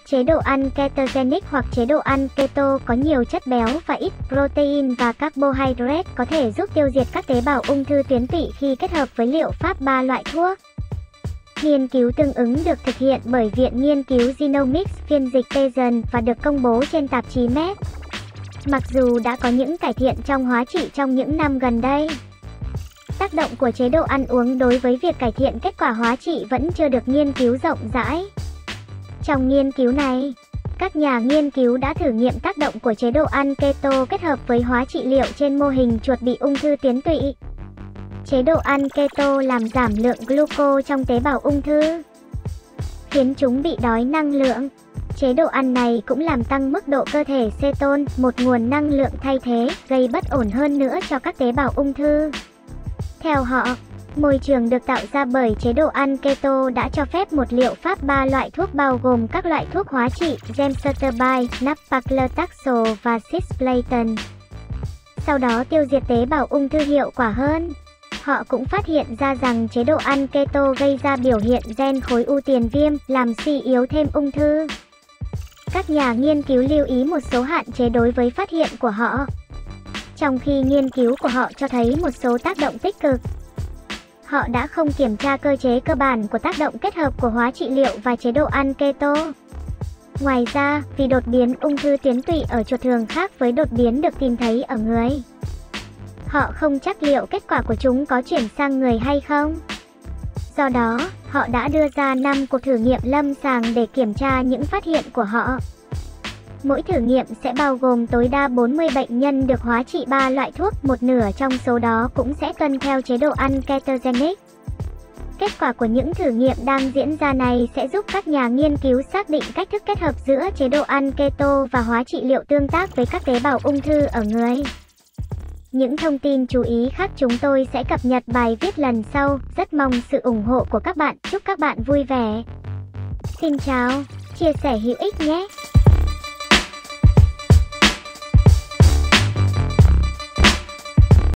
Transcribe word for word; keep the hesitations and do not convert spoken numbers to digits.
Chế độ ăn ketogenic hoặc chế độ ăn keto có nhiều chất béo và ít protein và carbohydrate có thể giúp tiêu diệt các tế bào ung thư tuyến tụy khi kết hợp với liệu pháp ba loại thuốc. Nghiên cứu tương ứng được thực hiện bởi Viện Nghiên cứu Genomics phiên dịch Pearson và được công bố trên tạp chí Med. Mặc dù đã có những cải thiện trong hóa trị trong những năm gần đây, tác động của chế độ ăn uống đối với việc cải thiện kết quả hóa trị vẫn chưa được nghiên cứu rộng rãi. Trong nghiên cứu này, các nhà nghiên cứu đã thử nghiệm tác động của chế độ ăn keto kết hợp với hóa trị liệu trên mô hình chuột bị ung thư tuyến tụy. Chế độ ăn keto làm giảm lượng glucose trong tế bào ung thư, khiến chúng bị đói năng lượng. Chế độ ăn này cũng làm tăng mức độ cơ thể ceton, một nguồn năng lượng thay thế, gây bất ổn hơn nữa cho các tế bào ung thư. Theo họ, môi trường được tạo ra bởi chế độ ăn keto đã cho phép một liệu pháp ba loại thuốc bao gồm các loại thuốc hóa trị gemcitabine, nab-paclitaxel và cisplatin, sau đó tiêu diệt tế bào ung thư hiệu quả hơn. Họ cũng phát hiện ra rằng chế độ ăn keto gây ra biểu hiện gen khối u tiền viêm, làm suy yếu thêm ung thư. Các nhà nghiên cứu lưu ý một số hạn chế đối với phát hiện của họ, trong khi nghiên cứu của họ cho thấy một số tác động tích cực. Họ đã không kiểm tra cơ chế cơ bản của tác động kết hợp của hóa trị liệu và chế độ ăn keto. Ngoài ra, vì đột biến ung thư tuyến tụy ở chuột thường khác với đột biến được tìm thấy ở người, họ không chắc liệu kết quả của chúng có chuyển sang người hay không. Do đó, họ đã đưa ra năm cuộc thử nghiệm lâm sàng để kiểm tra những phát hiện của họ. Mỗi thử nghiệm sẽ bao gồm tối đa bốn mươi bệnh nhân được hóa trị ba loại thuốc, một nửa trong số đó cũng sẽ tuân theo chế độ ăn ketogenic. Kết quả của những thử nghiệm đang diễn ra này sẽ giúp các nhà nghiên cứu xác định cách thức kết hợp giữa chế độ ăn keto và hóa trị liệu tương tác với các tế bào ung thư ở người. Những thông tin chú ý khác chúng tôi sẽ cập nhật bài viết lần sau. Rất mong sự ủng hộ của các bạn. Chúc các bạn vui vẻ. Xin chào, chia sẻ hữu ích nhé.